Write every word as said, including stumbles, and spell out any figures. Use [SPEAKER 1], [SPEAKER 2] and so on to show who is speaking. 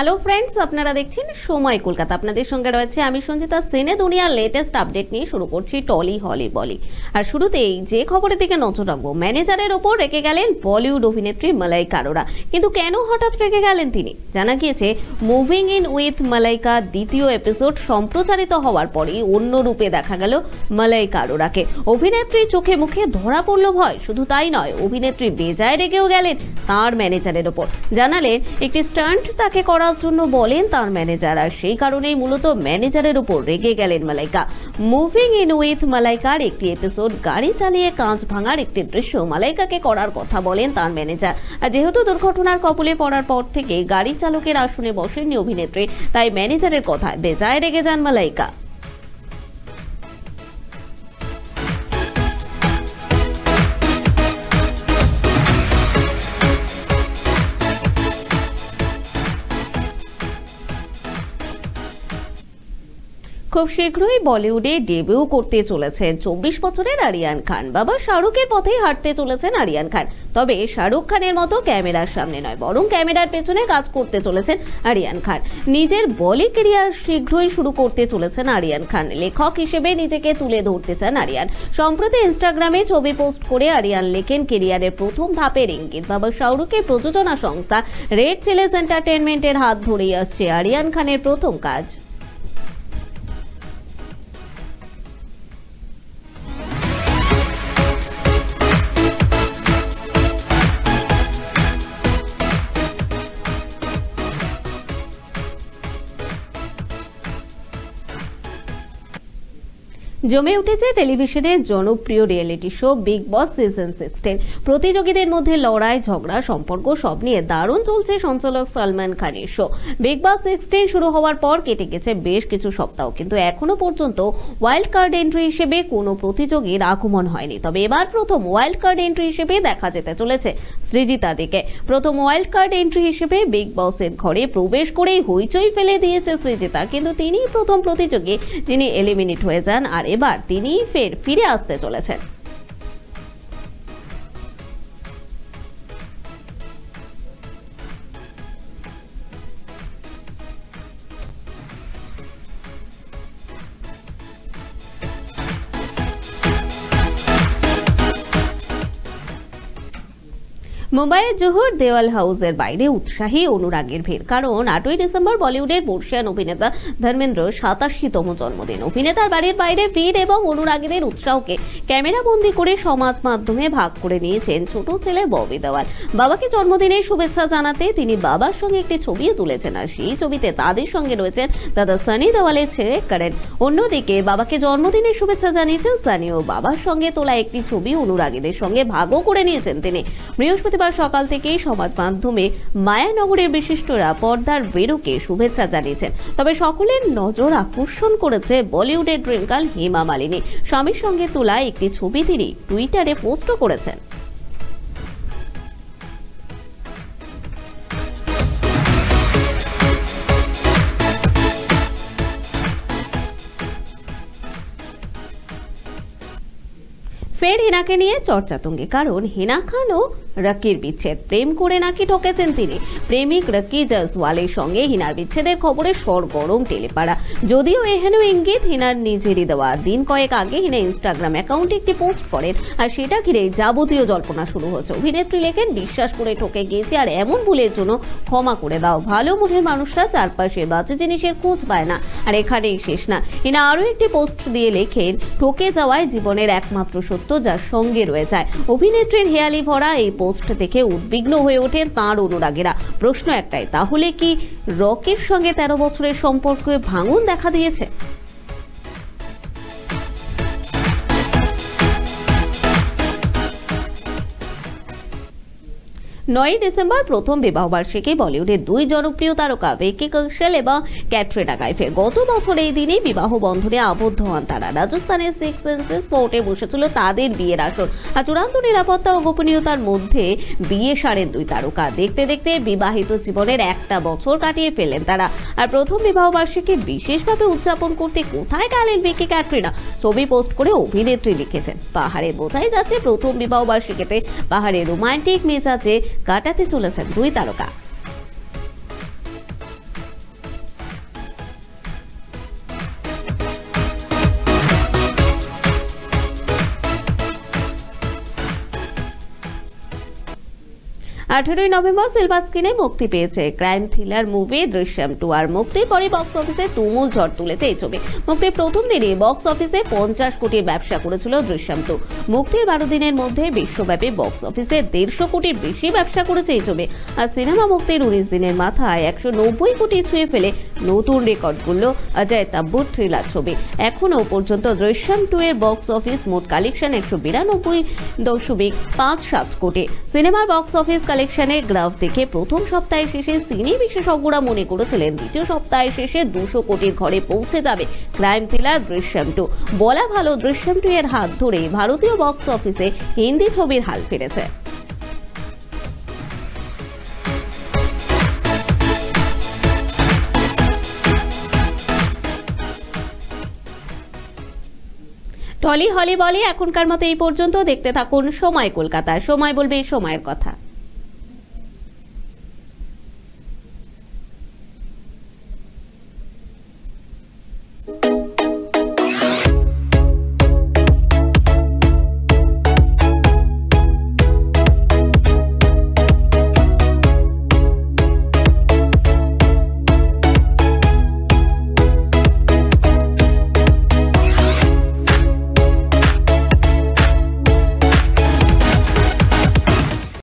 [SPEAKER 1] Hello friends, আপনারা দেখছেন সময় কলকাতা। আপনাদের সঙ্গে রয়েছে আমি সঞ্জিতা। সিনে দুনিয়ার লেটেস্ট আপডেট নিয়ে শুরু করছি টলি হলি বলি। আর শুরুতেই যে খবরের দিকে নজর রাখবো, ম্যানেজারের ওপর রেগে গেলেন বলিউড অভিনেত্রী মালাইকা অরোরা। কিন্তু কেন হঠাৎ রেগে গেলেন তিনি? জানা গিয়েছে, মুভিং ইন উইথ মালাইকা দ্বিতীয় এপিসোড সম্প্রচারিত হওয়ার পরই অন্য রূপে দেখা গেল মালাইকা অরোরাকে। অভিনেত্রীর চোখে মুখে ধরা পড়ল ভয়। শুধু তাই নয়, অভিনেত্রী বেজায় রেগেও গেলেন তার ম্যানেজারের ওপর। জানালেন একটি স্টান্ট তাকে করার জন্য বলেন তার ম্যানেজার, আর সেই কারণেই মূলত ম্যানেজারের উপর রেগে গেলেন মালাইকা। মুভিং ইন উইথ মালাইকার একটি এপিসোড গাড়ি চালিয়ে কাঁচ ভাঙার একটি দৃশ্য মালাইকাকে করার কথা বলেন তার ম্যানেজার। আর যেহেতু দুর্ঘটনার কবলে পড়ার পর থেকে গাড়ি চালকের আসনে বসেননি অভিনেত্রী, তাই ম্যানেজারের কথায় বেজায় রেগে যান মালাইকা। খুব শীঘ্রই বলিউডে ডেবিউ করতে চলেছেন চব্বিশ বছরের আরিয়ান খান। বাবা শাহরুখের পথেই হাঁটতে চলেছেন আরিয়ান খান। তবে শাহরুখ খানের মতো ক্যামেরার সামনে নয়, বরং ক্যামেরার পেছনে কাজ করতে চলেছেন আরিয়ান খান। নিজের বলি ক্যারিয়ার শীঘ্রই শুরু করতে চলেছেন আরিয়ান খান। লেখক হিসেবে নিজেকে তুলে ধরতে চান আরিয়ান। সম্প্রতি ইনস্টাগ্রামে ছবি পোস্ট করে আরিয়ান লেখেন, ক্যারিয়ারের প্রথম ধাপের ইঙ্গিত। বাবা শাহরুখের প্রযোজনা সংস্থা রেড চিলিজ এন্টারটেনমেন্টের হাত ধরেই আসছে আরিয়ান খানের প্রথম কাজ। জমে উঠেছে টেলিভিশনের জনপ্রিয় reality show Big Boss season sixteen. প্রতিযোগীদের মধ্যে লড়াই, ঝগড়া, সম্পর্ক সব নিয়ে দারুণ চলছে সঞ্চালক সালমান খানের শো। বিগ বস সিক্সটিন শুরু হওয়ার পর কেটে গেছে বেশ কিছু সপ্তাহ, কিন্তু এখনো পর্যন্ত ওয়াইল্ড কার্ড এন্ট্রি হিসেবে কোনো প্রতিযোগীর আগমন হয়নি। তবে এবার প্রথম ওয়াইল্ড কার্ড এন্ট্রি হিসেবে দেখা যেতে চলেছে সৃজিতা দিকে। প্রথম ওয়াইল্ড কার্ড এন্ট্রি হিসেবে বিগ বসের ঘরে প্রবেশ করেই হইচই ফেলে দিয়েছে সৃজিতা। কিন্তু তিনিই প্রথম প্রতিযোগী যিনি এলিমিনেট হয়ে যান, আর এবার তিনি ফের ফিরে আসতে চলেছেন। মুম্বাইয়ের জোহর দেওয়াল হাউসের বাইরে উৎসাহী অনুরাগের ভিড়। কারণ আটই ডিসেম্বর বলিউডের বর্ষিয়ান অভিনেতা ধর্মেন্দ্র সাতাশিতম জন্মদিন। অভিনেতার বাড়ির বাইরে ভিড় এবং অনুরাগীদের উৎসাহকে ক্যামেরাবন্দি করে সমাজ মাধ্যমে ভাগ করে নিয়েছেন ছোট ছেলে ববি দেওয়াল। বাবাকে জন্মদিনের শুভেচ্ছা জানাতে তিনি বাবার সঙ্গে একটি ছবিও তুলেছেন, আর সেই ছবিতে তাদের সঙ্গে রয়েছেন দাদা সানি দেওয়ালের ছেলে করেন। অন্যদিকে বাবাকে জন্মদিনের শুভেচ্ছা জানিয়েছেন সানিও। বাবার সঙ্গে তোলা একটি ছবি অনুরাগীদের সঙ্গে ভাগও করে নিয়েছেন তিনি। বৃহস্পতিবার সকাল থেকেই সমাজ মাধ্যমে মায়ানগরের বিশিষ্টরা পর্দার বেরোকে শুভেচ্ছা জানিয়েছেন। তবে সকলের নজর আকর্ষণ করেছে বলিউডের ড্রিম গার্ল হেমা মালিনী। স্বামীর সঙ্গে তোলা একটি ছবি তিনি টুইটারে পোস্টও করেছেন। ফের হিনাকে নিয়ে চর্চা তুঙ্গে। কারণ হিনা খান ও রকির বিচ্ছেদ, প্রেম করে নাকি ঠকেছেন তিনি। প্রেমিক রকি জয়সওয়ালের সঙ্গে হিনার বিচ্ছেদের খবরে সরগরম টেলিপাড়া। যদিও এহেন ইঙ্গিত হিনার নিজেরই দেওয়া। দিন কয়েক আগে হিনা ইনস্টাগ্রাম অ্যাকাউন্টে একটি পোস্ট করেন, আর সেটা ঘিরে যাবতীয় জল্পনা শুরু হয়েছে। অভিনেত্রী লেখেন, বিশ্বাস করে ঠকে গিয়েছি, আর এমন ভুলের জন্য ক্ষমা করে দাও। ভালো মনের মানুষরা চারপাশে বাজে জিনিসের খোঁজ পায় না, আর এখানেই শেষ না। হিনা আরও একটি পোস্ট দিয়ে লেখেন, ঠকে যাওয়ায় জীবনের একমাত্র সত্য যার সঙ্গে রয়ে যায়। অভিনেত্রীর হেয়ালি ভরা এই পোস্ট দেখে উদ্বিগ্ন হয়ে ওঠেন তাঁর অনুরাগীরা। প্রশ্ন একটাই, তাহলে কি রকির সঙ্গে তেরো বছরের সম্পর্কে ভাঙন দেখা দিয়েছে? নয়ই ডিসেম্বর প্রথম বিবাহবার্ষিকী বলিউডের দুই জনপ্রিয় তারকা ভিকি কৌশল এবং ক্যাটরিনা কাইফের। গত বছর এই দিনে বিবাহ বন্ধনে আবদ্ধ হন তারা। রাজস্থানের সিক্স সেন্সেস কোর্টে বসেছিল তাদের বিয়ের আসর, আর চূড়ান্ত নিরাপত্তা ও গোপনীয়তার মধ্যে বিয়ে সারেন দুই তারকা। দেখতে দেখতে বিবাহিত জীবনের একটা বছর কাটিয়ে ফেলেন তারা। আর প্রথম বিবাহবার্ষিকী বিশেষভাবে উদযাপন করতে কোথায় গেলেন ভিকি ক্যাটরিনা? ছবি পোস্ট করে অভিনেত্রী লিখেছেন, পাহাড়ে বোঝাই যাচ্ছে প্রথম বিবাহবার্ষিকীতে পাহাড়ে রোমান্টিক মেজাজে কাটাতে চলেছেন দুই তারকা। আঠেরোই নভেম্বর সিলভার স্ক্রিনে মুক্তি পেয়েছে crime thriller movie Drishyam two. আর মুক্তির পরে বক্স অফিসে তুমুল ঝড় তুলেছে এই ছবি। মুক্তির প্রথম দিনে বক্স অফিসে পঞ্চাশ কোটির ব্যবসা করেছিল দৃশ্যম টু। মুক্তির বারো দিনের মধ্যে বিশ্বব্যাপী বক্স অফিসে দেড়শো কোটির বেশি ব্যবসা করেছে এই ছবি। আর সিনেমা মুক্তির উনিশ দিনের মাথায় একশো নব্বই কোটি ছুঁয়ে ফেলে নতুন রেকর্ড করল অজয় তাব্বুর থ্রিলার ছবি। এখনো পর্যন্ত দৃশ্যম টু এর বক্স অফিস মোট কালেকশন একশো বিরানব্বই দশমিক পাঁচ সাত কোটি। সিনেমার বক্স অফিস কালেকশনের গ্রাফ দেখে প্রথম সপ্তাহের শেষে সিনে বিশেষজ্ঞরা মনে করেছিলেন দ্বিতীয় সপ্তাহের শেষে দুশো কোটির ঘরে পৌঁছে যাবে ক্রাইম থ্রিলার দৃশ্যম টু। বলা ভালো, দৃশ্যম টু এর হাত ধরে ভারতীয় বক্স অফিসে হিন্দি ছবির হাল ফিরেছে। টলি হলি বলে এখনকার মতো এই পর্যন্ত। দেখতে থাকুন সময় কলকাতা। সময় বলবে সময়ের কথা।